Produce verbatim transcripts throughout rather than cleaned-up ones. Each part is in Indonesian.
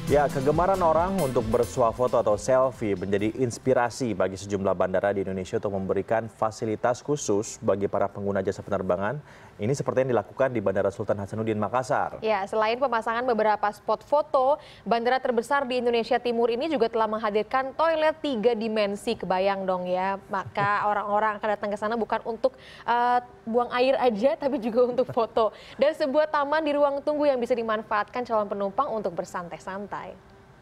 Ya, kegemaran orang untuk bersuah foto atau selfie menjadi inspirasi bagi sejumlah bandara di Indonesia untuk memberikan fasilitas khusus bagi para pengguna jasa penerbangan. Ini seperti yang dilakukan di Bandara Sultan Hasanuddin Makassar. Ya, selain pemasangan beberapa spot foto, bandara terbesar di Indonesia Timur ini juga telah menghadirkan toilet tiga dimensi. Kebayang dong ya, maka orang-orang akan datang ke sana bukan untuk uh, buang air aja, tapi juga untuk foto. Dan sebuah taman di ruang tunggu yang bisa dimanfaatkan calon penumpang untuk bersantai-santai.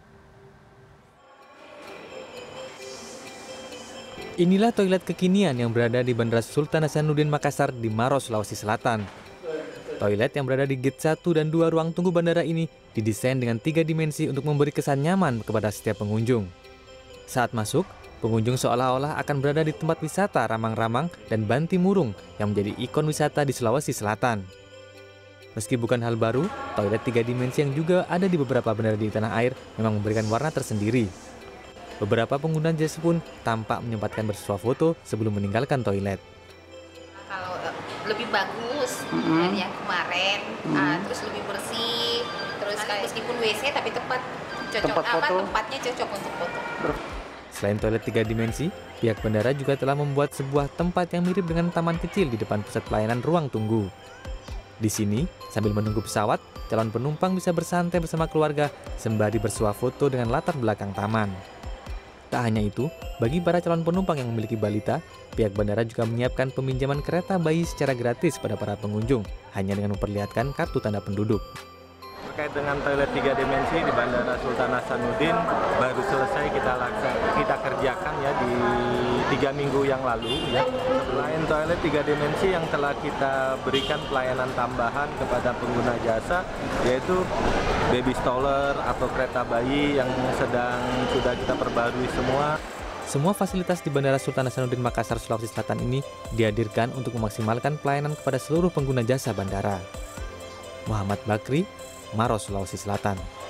Inilah toilet kekinian yang berada di Bandara Sultan Hasanuddin Makassar di Maros, Sulawesi Selatan. Toilet yang berada di gate satu dan dua ruang tunggu bandara ini didesain dengan tiga dimensi untuk memberi kesan nyaman kepada setiap pengunjung. Saat masuk, pengunjung seolah-olah akan berada di tempat wisata Ramang-Ramang dan Banti Murung yang menjadi ikon wisata di Sulawesi Selatan. Meski bukan hal baru, toilet tiga dimensi yang juga ada di beberapa bandara di tanah air memang memberikan warna tersendiri. Beberapa pengguna jasa pun tampak menyempatkan bersuah foto sebelum meninggalkan toilet. Kalau uh, lebih bagus mm-hmm. dari yang kemarin, mm-hmm. uh, terus lebih bersih, terus kayak meskipun W C tapi tepat cocok tempat apa foto. tempatnya cocok untuk foto. Selain toilet tiga dimensi, pihak bandara juga telah membuat sebuah tempat yang mirip dengan taman kecil di depan pusat pelayanan ruang tunggu. Di sini, sambil menunggu pesawat, calon penumpang bisa bersantai bersama keluarga sembari bersuah foto dengan latar belakang taman. Tak hanya itu, bagi para calon penumpang yang memiliki balita, pihak bandara juga menyiapkan peminjaman kereta bayi secara gratis pada para pengunjung, hanya dengan memperlihatkan kartu tanda penduduk. Terkait dengan toilet tiga dimensi di Bandara Sultan Hasanuddin baru selesai kita lakukan, kita kerjakan ya di tiga minggu yang lalu ya. Selain toilet tiga dimensi yang telah kita berikan pelayanan tambahan kepada pengguna jasa, yaitu baby stroller atau kereta bayi yang sedang sudah kita perbarui semua. Semua fasilitas di Bandara Sultan Hasanuddin Makassar, Sulawesi Selatan ini dihadirkan untuk memaksimalkan pelayanan kepada seluruh pengguna jasa bandara. Muhammad Bakri, Maros, Sulawesi Selatan.